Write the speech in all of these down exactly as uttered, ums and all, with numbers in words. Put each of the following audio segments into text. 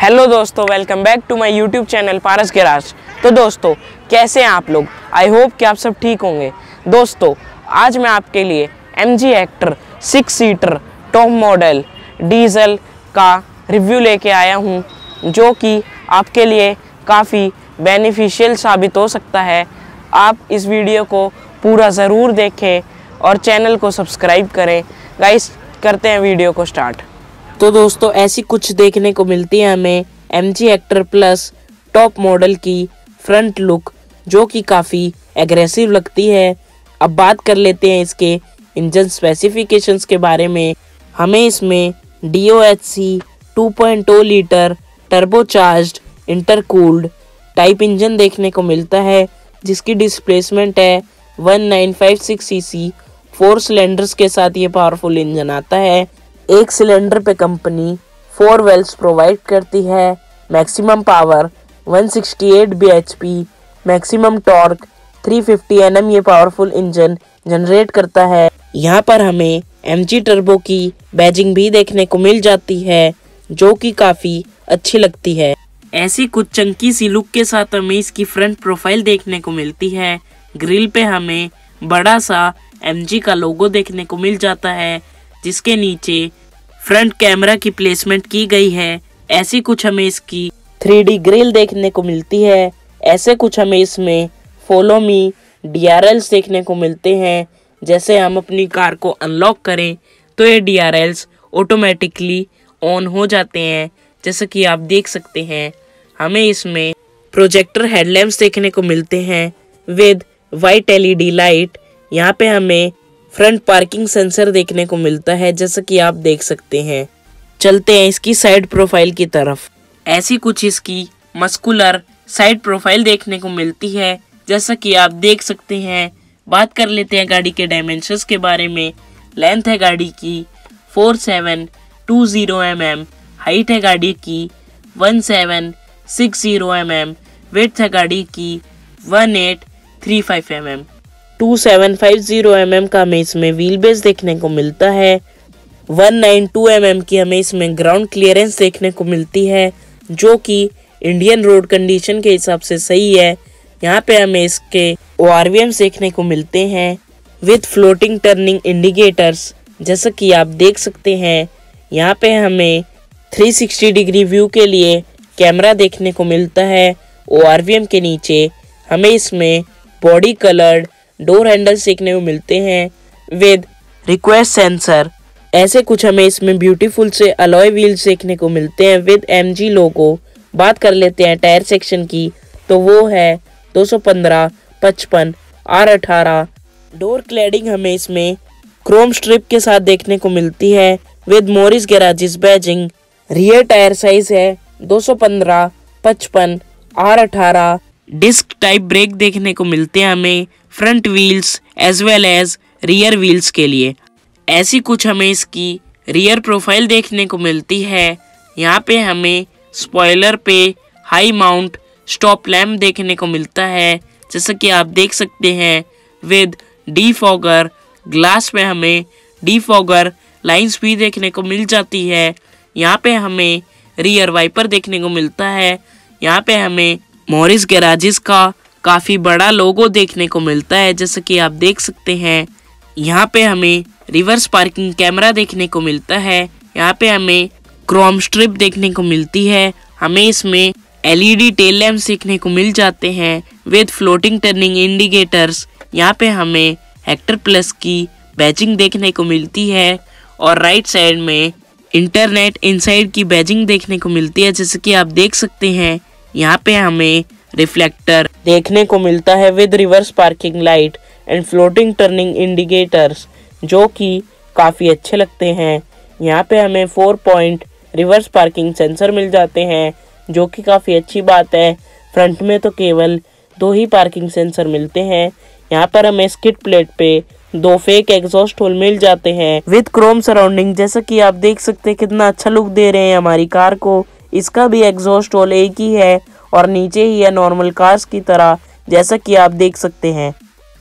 Hello दोस्तों, welcome back to my YouTube channel Paras garage. तो दोस्तों, कैसे हैं आप लोग? आई होप कि आप सब ठीक होंगे। दोस्तों, आज मैं आपके लिए M G Hector six seater top model diesel का रिव्यू लेके आया हूं, जो कि आपके लिए काफ़ी बेनिफिशियल साबित हो सकता है। आप इस वीडियो को पूरा ज़रूर देखें और चैनल को सब्सक्राइब करें। गाइस, करते हैं वीडियो को स्टार्ट। तो दोस्तों, ऐसी कुछ देखने को मिलती है हमें M G Hector plus top model की फ्रंट लुक, जो कि काफ़ी एग्रेसिव लगती है। अब बात कर लेते हैं इसके इंजन स्पेसिफिकेशंस के बारे में। हमें इसमें D O H C two point O litre turbocharged intercooled type engine देखने को मिलता है, जिसकी डिस्प्लेसमेंट है one nine five six C C. Four cylinders के साथ ये पावरफुल इंजन आता है। एक सिलेंडर पे कंपनी फोर वेल्स प्रोवाइड करती है। Maximum power one sixty eight B H P, maximum torque three fifty N M ये पावरफुल इंजन जनरेट करता है। यहाँ पर हमें एम जी टर्बो की बैजिंग भी देखने को मिल जाती है, जो कि काफ़ी अच्छी लगती है। ऐसी कुछ चंकी सी लुक के साथ हमें इसकी फ्रंट प्रोफाइल देखने को मिलती है। ग्रिल पे हमें बड़ा सा एम जी का लोगो देखने को मिल जाता है, जिसके नीचे फ्रंट कैमरा की प्लेसमेंट की गई है। ऐसी कुछ हमें इसकी थ्री डी ग्रिल देखने को मिलती है। ऐसे कुछ हमें इसमें follow me D R Ls देखने को मिलते हैं। जैसे हम अपनी कार को अनलॉक करें तो ये D R Ls automatically on हो जाते हैं, जैसे कि आप देख सकते हैं। हमें इसमें प्रोजेक्टर हेडलैम्प्स देखने को मिलते हैं with white L E D light. यहाँ पे हमें फ्रंट पार्किंग सेंसर देखने को मिलता है, जैसा कि आप देख सकते हैं। चलते हैं इसकी साइड प्रोफाइल की तरफ। ऐसी कुछ इसकी मस्कुलर साइड प्रोफाइल देखने को मिलती है, जैसा कि आप देख सकते हैं। बात कर लेते हैं गाड़ी के डायमेंशंस के बारे में। लेंथ है गाड़ी की four seven two zero M M, height है गाड़ी की one seven six zero M M, width है गाड़ी की one eight three five M M. Two seven five zero M M का हमें इसमें व्हील बेस देखने को मिलता है। One nine two M M की हमें इसमें ग्राउंड क्लियरेंस देखने को मिलती है, जो कि इंडियन रोड कंडीशन के हिसाब से सही है। यहाँ पे हमें इसके ओ आर वी एम्स देखने को मिलते हैं विद फ्लोटिंग टर्निंग इंडिकेटर्स, जैसा कि आप देख सकते हैं। यहाँ पे हमें थ्री सिक्सटी डिग्री व्यू के लिए कैमरा देखने को मिलता है। ओ आर वी एम के नीचे हमें इसमें बॉडी कलर्ड डोर हैंडल्स देखने को मिलते हैं विद रिक्वेस्ट सेंसर। ऐसे कुछ हमें इसमें ब्यूटीफुल से अलॉय व्हील्स देखने को मिलते हैं विद एम जी लोगो। बात कर लेते हैं टायर सेक्शन की, तो वो है दो सौ पंद्रह पचपन आर अठारह। डोर क्लैडिंग हमें इसमें क्रोम स्ट्रिप के साथ देखने को मिलती है with Morris garages badging. Rear tyre size है दो सौ पंद्रह पचपन आर अठारह। डिस्क टाइप ब्रेक देखने को मिलते हैं हमें front wheels as well as rear wheels के लिए। ऐसी कुछ हमें इसकी रियर प्रोफाइल देखने को मिलती है। यहाँ पे हमें स्पॉइलर पे हाई माउंट स्टॉप लैम्प देखने को मिलता है, जैसा कि आप देख सकते हैं विद डीफॉगर। ग्लास पे हमें डीफॉगर लाइंस भी देखने को मिल जाती है। यहाँ पे हमें रियर वाइपर देखने को मिलता है। यहाँ पे हमें मॉरिस गैराजेस का काफ़ी बड़ा लोगो देखने को मिलता है, जैसा कि आप देख सकते हैं। यहाँ पे हमें रिवर्स पार्किंग कैमरा देखने को मिलता है। यहाँ पे हमें क्रोम स्ट्रिप देखने को मिलती है। हमें इसमें L E D tail lamps देखने को मिल जाते हैं विद फ्लोटिंग टर्निंग इंडिकेटर्स। यहाँ पे हमें हेक्टर प्लस की बैजिंग देखने को मिलती है और राइट साइड में इंटरनेट इनसाइड की बैजिंग देखने को मिलती है, जैसे कि आप देख सकते हैं। यहाँ पे हमें रिफ्लेक्टर देखने को मिलता है with reverse parking light and floating turning indicators, जो कि काफ़ी अच्छे लगते हैं। यहाँ पे हमें four point reverse parking sensor मिल जाते हैं, जो कि काफ़ी अच्छी बात है। फ्रंट में तो केवल दो ही पार्किंग सेंसर मिलते हैं। यहाँ पर हमें स्किड प्लेट पे दो फेक एग्जॉस्ट होल मिल जाते हैं विद क्रोम सराउंडिंग, जैसा कि आप देख सकते हैं। कितना अच्छा लुक दे रहे हैं हमारी कार को। इसका भी एग्जॉस्ट होल एक ही है और नीचे ही है नॉर्मल कार्स की तरह, जैसा कि आप देख सकते हैं।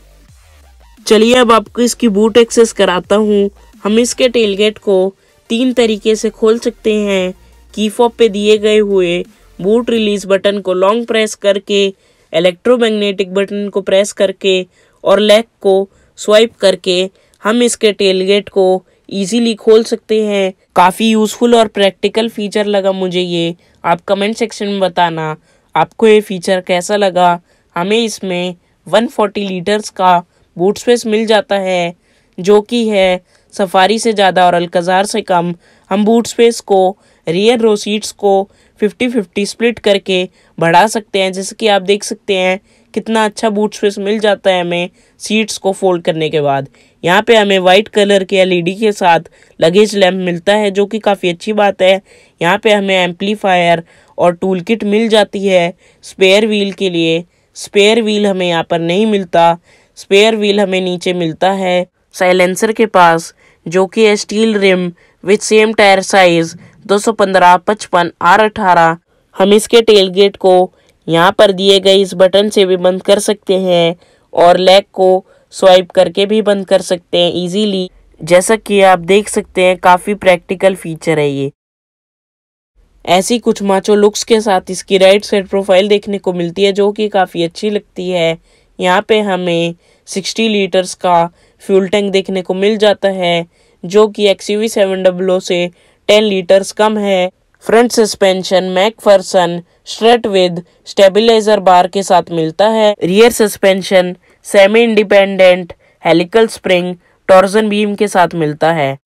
चलिए अब आपको इसकी बूट एक्सेस कराता हूँ। हम इसके टेलगेट को तीन तरीके से खोल सकते हैं। की फॉब पे दिए गए हुए बूट रिलीज बटन को लॉन्ग प्रेस करके, इलेक्ट्रोमैग्नेटिक बटन को प्रेस करके और लेग को स्वाइप करके हम इसके टेलगेट को इजीली खोल सकते हैं। काफ़ी यूज़फुल और प्रैक्टिकल फीचर लगा मुझे ये। आप कमेंट सेक्शन में बताना आपको ये फीचर कैसा लगा। हमें इसमें एक सौ चालीस लीटर्स का बूट स्पेस मिल जाता है, जो कि है सफारी से ज़्यादा और अल्काज़ार से कम। हम बूट स्पेस को रियर रो सीट्स को फिफ्टी फिफ्टी स्प्लिट करके बढ़ा सकते हैं। जैसे कि आप देख सकते हैं कितना अच्छा बूट स्पेस मिल जाता है हमें सीट्स को फोल्ड करने के बाद। यहाँ पे हमें वाइट कलर के एलईडी के साथ लगेज लैम्प मिलता है, जो कि काफ़ी अच्छी बात है। यहाँ पे हमें एम्पलीफायर और टूल किट मिल जाती है स्पेयर व्हील के लिए। स्पेयर व्हील हमें यहाँ पर नहीं मिलता, स्पेयर व्हील हमें नीचे मिलता है साइलेंसर के पास, जो कि है steel rim with same tyre size दो सौ पंद्रह पचपन आर अठारह। हम इसके टेलगेट को यहाँ पर दिए गए इस बटन से भी बंद कर सकते हैं और लेग को स्वाइप करके भी बंद कर सकते हैं इजीली। जैसा कि आप देख सकते हैं काफ़ी प्रैक्टिकल फीचर है ये। ऐसी कुछ माचो लुक्स के साथ इसकी राइट साइड प्रोफाइल देखने को मिलती है, जो कि काफ़ी अच्छी लगती है। यहाँ पे हमें साठ लीटर्स का फ्यूल टैंक देखने को मिल जाता है, जो कि एक्सयूवी सेवन डबल से दस लीटर्स कम है। Front suspension MacPherson strut with stabiliser bar के साथ मिलता है। Rear suspension semi independent helical spring torsion beam के साथ मिलता है।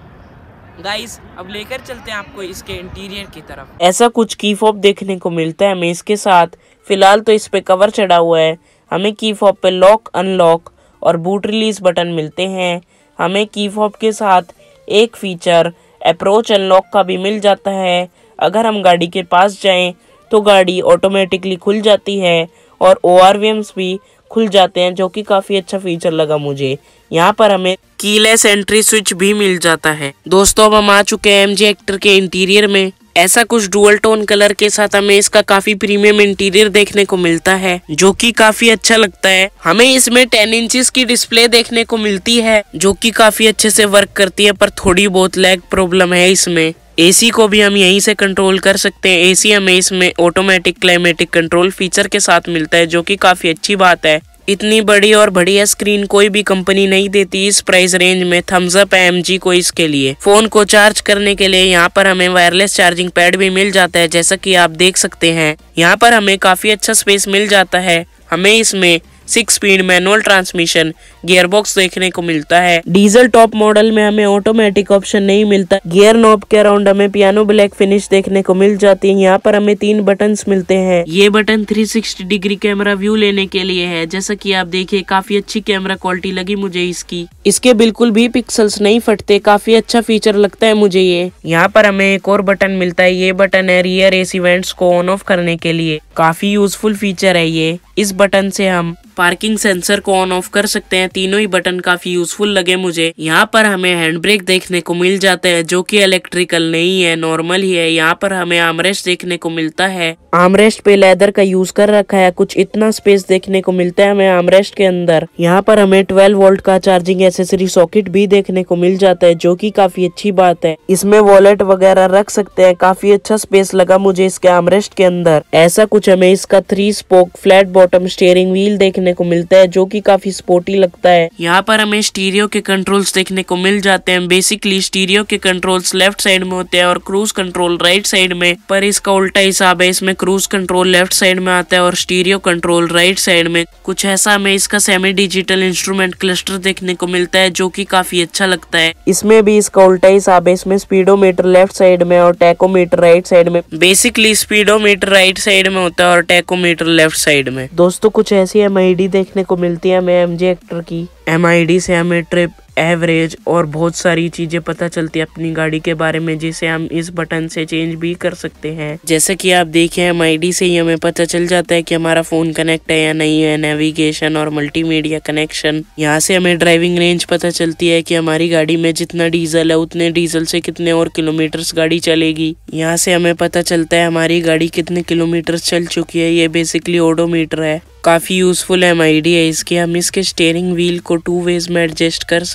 गाइस अब लेकर चलते हैं आपको इसके इंटीरियर की तरफ। ऐसा कुछ की फॉब देखने को मिलता है हमें इसके साथ। फिलहाल तो इस पे कवर चढ़ा हुआ है। हमें की फॉब पे लॉक अनलॉक और बूट रिलीज बटन मिलते हैं। हमें की फॉब के साथ एक फीचर अप्रोच अनलॉक का भी मिल जाता है। अगर हम गाड़ी के पास जाएं तो गाड़ी ऑटोमेटिकली खुल जाती है और ओ आर वी एम्स भी खुल जाते हैं, जो कि काफ़ी अच्छा फीचर लगा मुझे। यहाँ पर हमें कीलेस एंट्री स्विच भी मिल जाता है। दोस्तों अब हम आ चुके हैं एमजी हेक्टर के इंटीरियर में। ऐसा कुछ डुअल टोन कलर के साथ हमें इसका काफी प्रीमियम इंटीरियर देखने को मिलता है, जो कि काफी अच्छा लगता है। हमें इसमें टेन इंचेस की डिस्प्ले देखने को मिलती है, जो कि काफी अच्छे से वर्क करती है, पर थोड़ी बहुत लैग प्रॉब्लम है इसमें। एसी को भी हम यहीं से कंट्रोल कर सकते हैं। एसी हमें इसमें ऑटोमेटिक क्लाइमेटिक कंट्रोल फीचर के साथ मिलता है, जो कि काफी अच्छी बात है। इतनी बड़ी और बढ़िया स्क्रीन कोई भी कंपनी नहीं देती इस प्राइस रेंज में। थम्स अप है एमजी को इसके लिए। फोन को चार्ज करने के लिए यहाँ पर हमें वायरलेस चार्जिंग पैड भी मिल जाता है, जैसा कि आप देख सकते हैं। यहाँ पर हमें काफी अच्छा स्पेस मिल जाता है। हमें इसमें six speed manual transmission gearbox देखने को मिलता है। डीजल टॉप मॉडल में हमें ऑटोमेटिक ऑप्शन नहीं मिलता। गियर नॉब के अराउंड हमें पियानो ब्लैक फिनिश देखने को मिल जाती है। यहाँ पर हमें तीन बटन्स मिलते हैं। ये button three sixty degree camera view लेने के लिए है। जैसा कि आप देखिए काफी अच्छी कैमरा क्वालिटी लगी मुझे इसकी। इसके बिल्कुल भी पिक्सल्स नहीं फटते, काफी अच्छा फीचर लगता है मुझे ये। यहाँ पर हमें एक और बटन मिलता है। ये बटन है रियर एसी वेंट्स को ऑन ऑफ करने के लिए। काफी यूजफुल फीचर है ये। इस बटन से हम पार्किंग सेंसर को ऑन ऑफ कर सकते हैं। तीनों ही बटन काफी यूजफुल लगे मुझे। यहाँ पर हमें हैंड ब्रेक देखने को मिल जाता है, जो कि इलेक्ट्रिकल नहीं है, नॉर्मल ही है। यहाँ पर हमें आर्मरेस्ट देखने को मिलता है। आर्मरेस्ट पे लेदर का यूज कर रखा है। कुछ इतना स्पेस देखने को मिलता है हमें आर्मरेस्ट के अंदर। यहाँ पर हमें ट्वेल्व वोल्ट का चार्जिंग एसेसरी सॉकेट भी देखने को मिल जाता है, जो कि काफी अच्छी बात है। इसमें वॉलेट वगैरह रख सकते हैं। काफी अच्छा स्पेस लगा मुझे इसके आर्मरेस्ट के अंदर। ऐसा कुछ हमें इसका three spoke flat bottom steering wheel देखने को मिलता है, जो कि काफी स्पोर्टी लगता है। यहाँ पर हमें स्टीरियो के कंट्रोल्स देखने को मिल जाते हैं। बेसिकली स्टीरियो के कंट्रोल्स लेफ्ट साइड में होते हैं और क्रूज कंट्रोल राइट साइड में, पर इसका उल्टा हिसाब है। इसमें क्रूज कंट्रोल लेफ्ट साइड में आता है और स्टीरियो कंट्रोल राइट साइड में। कुछ ऐसा हमें इसका सेमी डिजिटल इंस्ट्रूमेंट क्लस्टर देखने को मिलता है, जो कि काफी अच्छा लगता है। इसमें भी इसका उल्टा हिसाब है। इसमें स्पीडोमीटर लेफ्ट साइड में और टैकोमीटर राइट साइड में। बेसिकली स्पीडोमीटर राइट साइड में होता है और टैकोमीटर लेफ्ट साइड में। दोस्तों कुछ ऐसी एम आई डी देखने को मिलती है हमें एमजी हेक्टर की। एम आई डी से हमें ट्रिप, एवरेज और बहुत सारी चीजें पता चलती है अपनी गाड़ी के बारे में, जिसे हम इस बटन से चेंज भी कर सकते हैं। जैसे कि आप देखें एम आई डी से ही हमें पता चल जाता है कि हमारा फोन कनेक्ट है या नहीं है, नेविगेशन और मल्टीमीडिया कनेक्शन। यहाँ से हमें ड्राइविंग रेंज पता चलती है कि हमारी गाड़ी में जितना डीजल है उतने डीजल से कितने और किलोमीटर्स गाड़ी चलेगी। यहाँ से हमें पता चलता है हमारी गाड़ी कितने किलोमीटर चल चुकी है। ये बेसिकली ओडोमीटर है। काफी यूजफुल एम आई डी है इसकी। हम इसके स्टीयरिंग व्हील को टू वेज में एडजस्ट कर सकते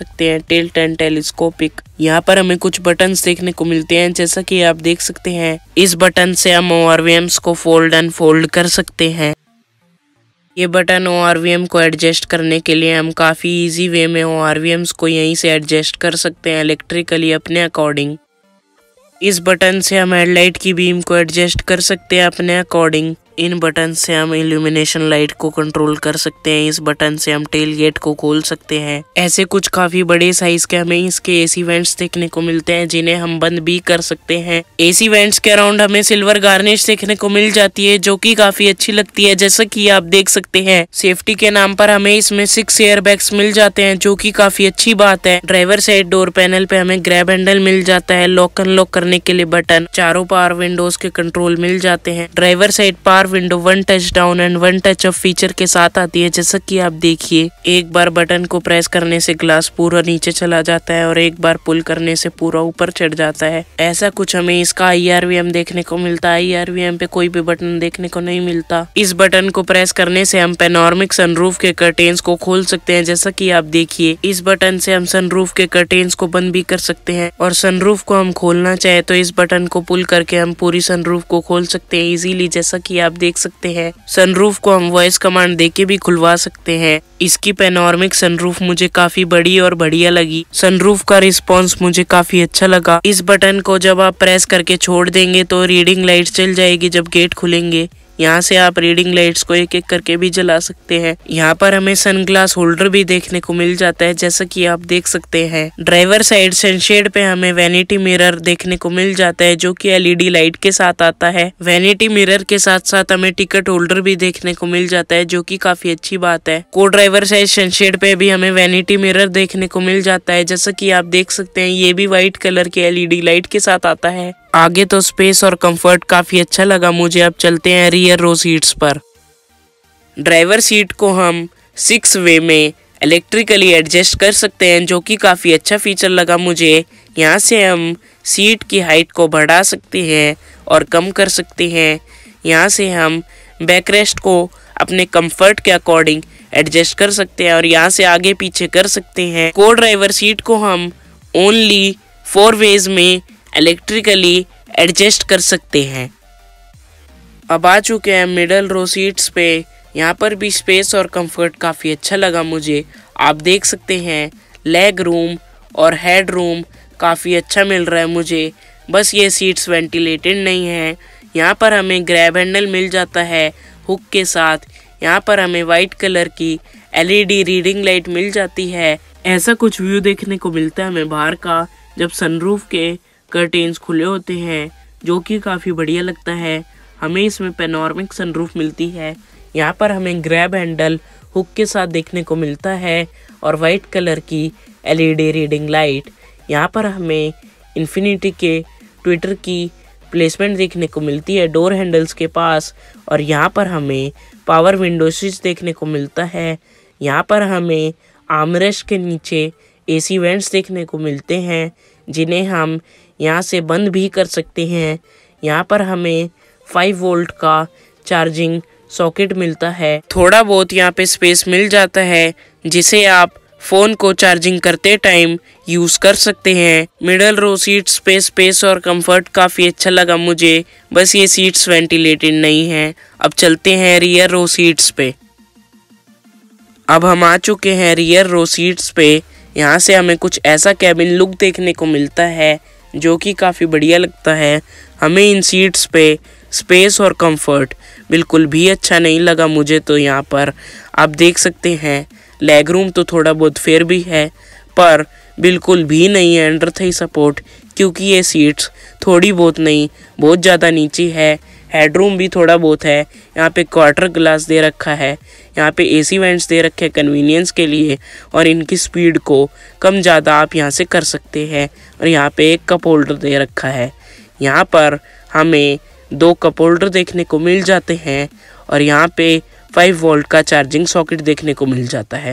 सकते हैं टिल्ट एंड टेलीस्कोपिक। यहाँ पर हमें कुछ बटन्स देखने को मिलते हैं, जैसा कि आप देख सकते हैं इस बटन से हम ओ आर वी एम्स को फोल्ड एंड फोल्ड कर सकते हैं। ये button O R V M को एडजस्ट करने के लिए हम काफ़ी इजी वे में ओ आर वी एम्स को यहीं से एडजस्ट कर सकते हैं इलेक्ट्रिकली अपने अकॉर्डिंग। इस बटन से हम हेडलाइट की बीम को एडजस्ट कर सकते हैं अपने अकॉर्डिंग। इन बटन से हम इल्यूमिनेशन लाइट को कंट्रोल कर सकते हैं। इस बटन से हम टेल गेट को खोल सकते हैं। ऐसे कुछ काफी बड़े साइज के हमें इसके एसी वेंट्स देखने को मिलते हैं, जिन्हें हम बंद भी कर सकते हैं। एसी वेंट्स के अराउंड हमें सिल्वर गार्निश देखने को मिल जाती है, जो कि काफी अच्छी लगती है, जैसा कि आप देख सकते हैं। सेफ्टी के नाम पर हमें इसमें सिक्स एयर बैग्स मिल जाते हैं, जो कि काफी अच्छी बात है। ड्राइवर साइड डोर पैनल पे हमें ग्रैब हैंडल मिल जाता है, लॉक अनलॉक करने के लिए बटन, चारों पावर विंडोज के कंट्रोल मिल जाते हैं। Driver side power window one touch down and one touch up feature के साथ आती है, जैसा कि आप देखिए। एक बार बटन को प्रेस करने से ग्लास पूरा नीचे चला जाता है और एक बार पुल करने से पूरा ऊपर चढ़ जाता है। ऐसा कुछ हमें इसका आई आर वी एम देखने को मिलता है। आई आर वी एम पे कोई भी बटन देखने को नहीं मिलता। इस बटन को प्रेस करने से हम पैनोरामिक सनरूफ के कर्टेन्स को खोल सकते हैं, जैसा कि आप देखिए। इस बटन से हम सनरूफ के कर्टेन्स को बंद भी कर सकते हैं, और सनरूफ को हम खोलना चाहे तो इस बटन को पुल करके हम पूरी सनरूफ को खोल सकते हैं इजीली, जैसा कि आप देख सकते हैं। सनरूफ को हम वॉइस कमांड देके भी खुलवा सकते हैं। इसकी पैनोरामिक सनरूफ मुझे काफी बड़ी और बढ़िया लगी। सनरूफ का रिस्पॉन्स मुझे काफी अच्छा लगा। इस बटन को जब आप प्रेस करके छोड़ देंगे तो रीडिंग लाइट चल जाएगी जब गेट खुलेंगे। यहाँ से आप रीडिंग लाइट्स को एक एक करके भी जला सकते हैं। यहाँ पर हमें सनग्लास होल्डर भी देखने को मिल जाता है, जैसा कि आप देख सकते हैं। ड्राइवर साइड सनशेड पे हमें वैनिटी मिरर देखने को मिल जाता है, जो कि एल ई डी लाइट के साथ आता है। वैनिटी मिरर के साथ साथ हमें टिकट होल्डर भी देखने को मिल जाता है, जो कि काफी अच्छी बात है। को ड्राइवर साइड सनशेड पे भी हमें वैनिटी मिरर देखने को मिल जाता है, जैसा कि आप देख सकते हैं। ये भी व्हाइट कलर के एल ई डी लाइट के साथ आता है। आगे तो स्पेस और कंफर्ट काफी अच्छा लगा मुझे। अब चलते हैं रियर रो सीट्स पर। ड्राइवर सीट को हम सिक्स वे में इलेक्ट्रिकली एडजस्ट कर सकते हैं, जो कि काफी अच्छा फीचर लगा मुझे। यहाँ से हम सीट की हाइट को बढ़ा सकते हैं और कम कर सकते हैं। यहाँ से हम बैकरेस्ट को अपने कंफर्ट के अकॉर्डिंग एडजस्ट कर सकते हैं और यहाँ से आगे पीछे कर सकते हैं। को ड्राइवर सीट को हम ओनली फोर वेज में इलेक्ट्रिकली एडजस्ट कर सकते हैं। अब आ चुके हैं मिडल रो सीट्स पे। यहाँ पर भी स्पेस और कंफर्ट काफ़ी अच्छा लगा मुझे। आप देख सकते हैं लेग रूम और हेड रूम काफ़ी अच्छा मिल रहा है मुझे। बस ये सीट्स वेंटिलेटेड नहीं है। यहाँ पर हमें ग्रैब हैंडल मिल जाता है हुक के साथ। यहाँ पर हमें वाइट कलर की L E D reading light मिल जाती है। ऐसा कुछ व्यू देखने को मिलता है हमें बाहर का, जब सनरूफ के कर्टेन्स खुले होते हैं, जो कि काफ़ी बढ़िया लगता है। हमें इसमें पैनोरामिक सनरूफ मिलती है। यहाँ पर हमें ग्रैब हैंडल हुक के साथ देखने को मिलता है और वाइट कलर की L E D reading light. यहाँ पर हमें इन्फिनिटी के ट्विटर की प्लेसमेंट देखने को मिलती है डोर हैंडल्स के पास, और यहाँ पर हमें पावर विंडो स्विच देखने को मिलता है। यहाँ पर हमें आर्मरेस्ट के नीचे एसी वेंट्स देखने को मिलते हैं, जिन्हें हम यहाँ से बंद भी कर सकते हैं। यहाँ पर हमें फाइव वोल्ट का चार्जिंग सॉकेट मिलता है। थोड़ा बहुत यहाँ पे स्पेस मिल जाता है, जिसे आप फ़ोन को चार्जिंग करते टाइम यूज़ कर सकते हैं। मिडल रो सीट्स पे स्पेस और कंफर्ट काफ़ी अच्छा लगा मुझे। बस ये सीट्स वेंटिलेटेड नहीं हैं। अब चलते हैं रियर रो सीट्स पे। अब हम आ चुके हैं रियर रो सीट्स पे। यहाँ से हमें कुछ ऐसा कैबिन लुक देखने को मिलता है, जो कि काफ़ी बढ़िया लगता है। हमें इन सीट्स पे स्पेस और कंफर्ट बिल्कुल भी अच्छा नहीं लगा मुझे। तो यहाँ पर आप देख सकते हैं लेग रूम तो थोड़ा बहुत फेयर भी है, पर बिल्कुल भी नहीं है अंडर थाई सपोर्ट, क्योंकि ये सीट्स थोड़ी बहुत नहीं बहुत ज़्यादा नीचे है। हेडरूम भी थोड़ा बहुत है। यहाँ पे क्वार्टर ग्लास दे रखा है। यहाँ पे एसी वेंट्स दे रखे हैं कन्वीनियंस के लिए, और इनकी स्पीड को कम ज़्यादा आप यहाँ से कर सकते हैं। और यहाँ पे एक कप होल्डर दे रखा है। यहाँ पर हमें दो कप होल्डर देखने को मिल जाते हैं, और यहाँ पे फाइव वोल्ट का चार्जिंग सॉकेट देखने को मिल जाता है।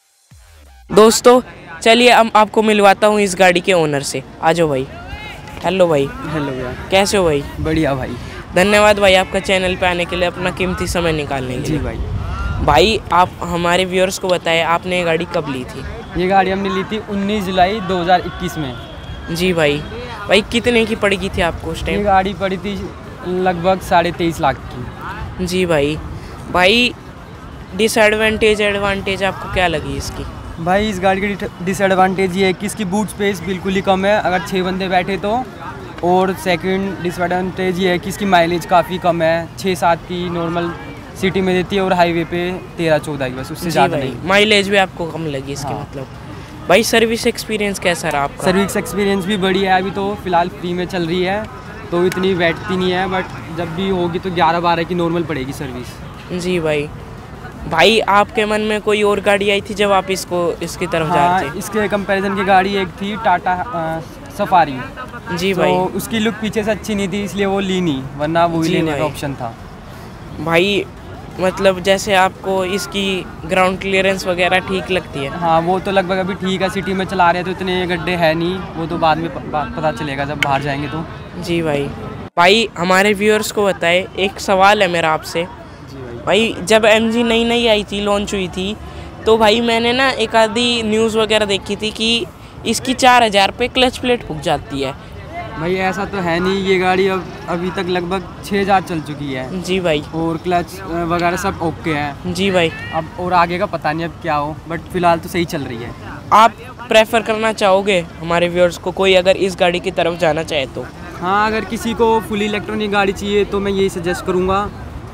दोस्तों चलिए हम आपको मिलवाता हूँ इस गाड़ी के ओनर से। आ जाओ भाई। हेलो भाई। हेलो भैया, कैसे हो भाई? बढ़िया भाई। धन्यवाद भाई आपका चैनल पे आने के लिए, अपना कीमती समय निकालने के लिए। जी भाई। भाई आप हमारे व्यूअर्स को बताएं आपने ये गाड़ी कब ली थी? ये गाड़ी हमने ली थी उन्नीस जुलाई दो हज़ार इक्कीस में। जी भाई। भाई कितने की पड़ी थी आपको उस टाइम? ये गाड़ी पड़ी थी लगभग साढ़े तेईस लाख की। जी भाई। भाई डिसएडवांटेज एडवांटेज आपको क्या लगी इसकी? भाई इस गाड़ी की डिसएडवांटेज ये है कि इसकी बूट स्पेस बिल्कुल ही कम है अगर छः बंदे बैठे तो। और सेकंड डिसएडवांटेज ये है कि इसकी माइलेज काफ़ी कम है, छः सात की नॉर्मल सिटी में देती है और हाईवे पे तेरह चौदह की, बस उससे ज़्यादा नहीं। माइलेज भी आपको कम लगी इसके? हाँ। मतलब भाई सर्विस एक्सपीरियंस कैसा रहा आपका? सर्विस एक्सपीरियंस भी बढ़िया है, अभी तो फ़िलहाल फ्री में चल रही है तो इतनी बैठती नहीं है, बट जब भी होगी तो ग्यारह बारह की नॉर्मल पड़ेगी सर्विस। जी भाई। भाई आपके मन में कोई और गाड़ी आई थी जब आप इसको इसकी तरफ जा रहे थे? हाँ, इसके कंपैरिजन की गाड़ी एक थी टाटा सफारी। जी तो भाई। उसकी लुक पीछे से अच्छी नहीं थी इसलिए वो ली नहीं, वरना वो ही लेने का ऑप्शन था। भाई मतलब जैसे आपको इसकी ग्राउंड क्लियरेंस वगैरह ठीक लगती है? हाँ वो तो लगभग अभी ठीक है, सिटी में चला रहे हैं तो इतने गड्ढे हैं नहीं, वो तो बाद में पता चलेगा जब बाहर जाएंगे तो। जी भाई। भाई हमारे व्यूअर्स को बताए, एक सवाल है मेरा आपसे। जी भाई। भाई जब एम जी नई नई आई थी, लॉन्च हुई थी, तो भाई मैंने ना एक आधी न्यूज़ वगैरह देखी थी कि इसकी चार हज़ार पे क्लच प्लेट फूक जाती है। भाई ऐसा तो है नहीं, ये गाड़ी अब अभी तक लगभग छः हज़ार चल चुकी है। जी भाई। और क्लच वगैरह सब ओके है। जी भाई। अब और आगे का पता नहीं अब क्या हो, बट फिलहाल तो सही चल रही है। आप प्रेफर करना चाहोगे हमारे व्यूअर्स को, कोई अगर इस गाड़ी की तरफ जाना चाहे तो? हाँ, अगर किसी को फुली इलेक्ट्रॉनिक गाड़ी चाहिए तो मैं यही सजेस्ट करूँगा।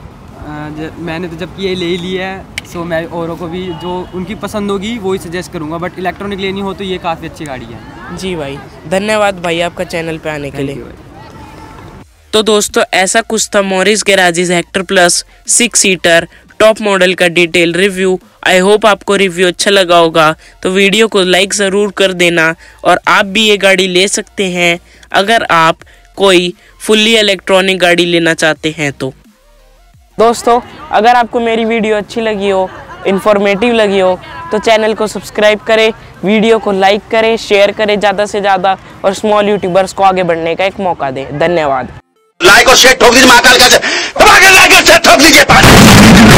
मैंने तो जबकि ये ले ही ली है, सो मैं औरों को भी जो उनकी पसंद होगी वही सजेस्ट करूँगा, बट इलेक्ट्रॉनिक लेनी हो तो ये काफ़ी अच्छी गाड़ी है। जी भाई, धन्यवाद भाई आपका चैनल पे आने के लिए। तो दोस्तों ऐसा कुछ था Morris garages Hector plus six seater top model का डिटेल रिव्यू। आई होप आपको रिव्यू अच्छा लगा होगा, तो वीडियो को लाइक ज़रूर कर देना और आप भी ये गाड़ी ले सकते हैं अगर आप कोई फुल्ली इलेक्ट्रॉनिक गाड़ी लेना चाहते हैं तो। दोस्तों अगर आपको मेरी वीडियो अच्छी लगी हो, इन्फॉर्मेटिव लगी हो, तो चैनल को सब्सक्राइब करें, वीडियो को लाइक करें, शेयर करें ज़्यादा से ज़्यादा और स्मॉल यूट्यूबर्स को आगे बढ़ने का एक मौका दें। धन्यवाद। लाइक और शेयर ठोक दीजिए, महाकाल का ठोक दीजिए।